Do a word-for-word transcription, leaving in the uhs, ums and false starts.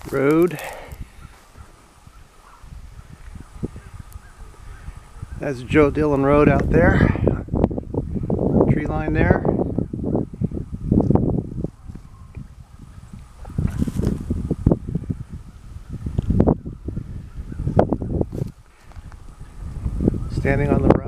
road. That's Joe Dillon Road out there. Tree line there. Standing on the